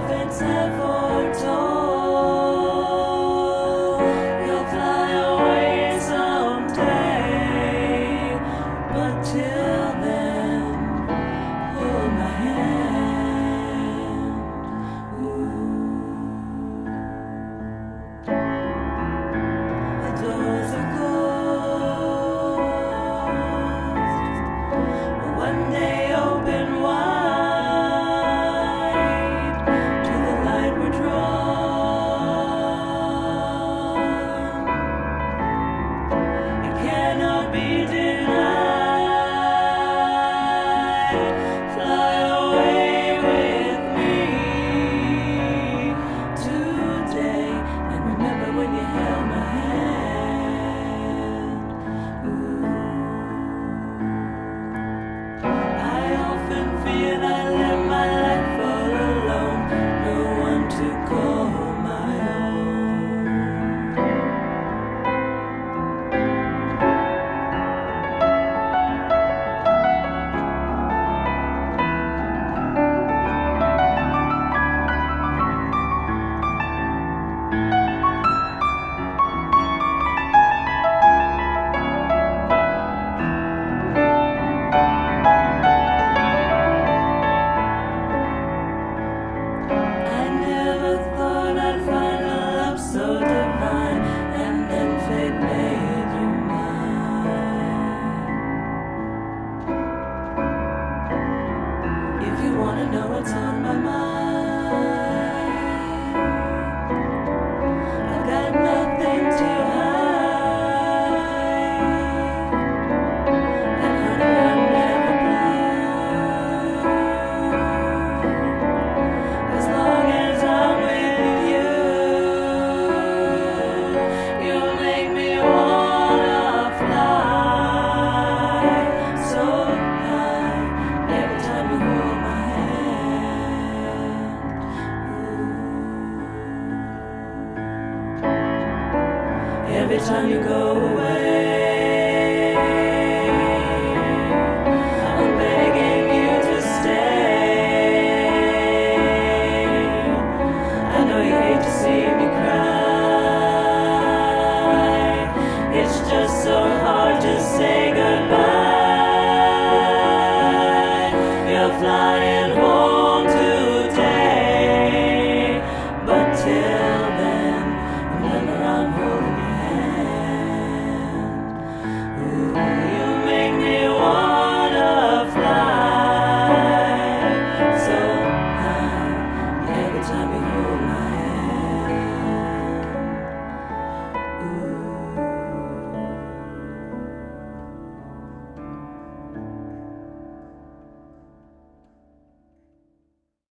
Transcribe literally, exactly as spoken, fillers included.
prophets have foretold. You'll fly away someday, but till then, hold my hand. Ooh. The doors are closed, but one day open wide. To the light we're drawn. It cannot be denied. Fly away with me today, and remember when you held my hand. Ooh. I often fear that I live my life all alone, no one to call my own. I never thought I'd find a love so divine, and then fate made you mine. If you wanna know what's on my mind, I've got nothing to hide. And honey, I'm never blue, as long as I'm with you. You'll make me wanna fly so high every time you hold my hand. Ooh. Every time you go away.